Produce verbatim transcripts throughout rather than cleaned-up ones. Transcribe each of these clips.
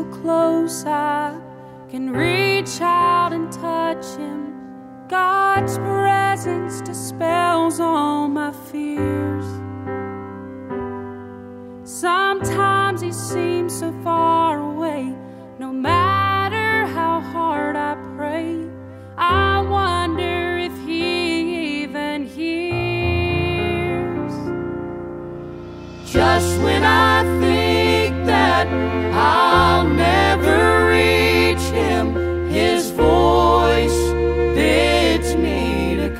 so close I can reach out and touch him. God's presence dispels all my fears. Sometimes he seems so far away. No matter how hard I pray, I wonder if he even hears. Just when I think that I'll never reach him, his voice bids me to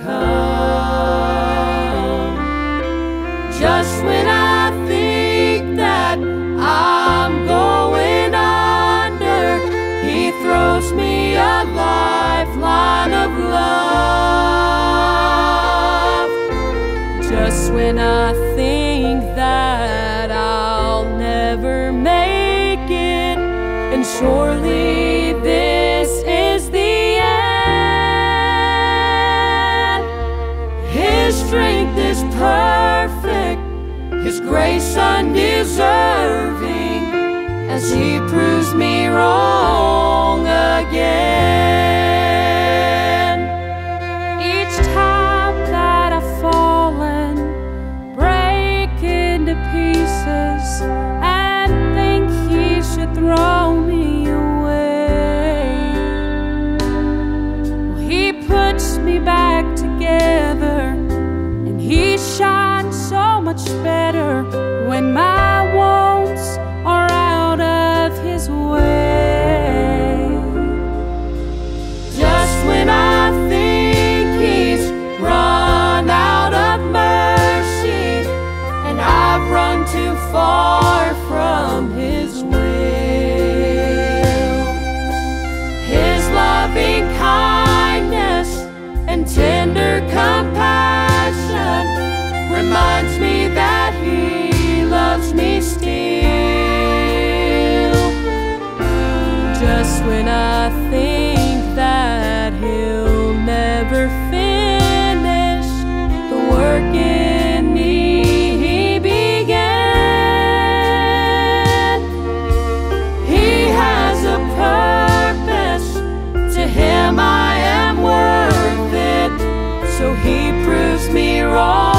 come. Just when I think that I'm going under, he throws me a lifeline of love. Just when I think that I'll never make it, and surely this is the end, his strength is perfect, his grace undeserving, as he proves me wrong again. Each time that I've fallen, break into pieces, and think he should throw me away, well, he puts me back together, and he shines so much better when my wounds are out of his way. Just when I think he's run out of mercy, and I've run too far from his will, his loving kindness and tender compassion reminds me that he loves me still. Just when I think that he'll never finish the work in me he began, he has a purpose. To him I am worth it, so he proves me wrong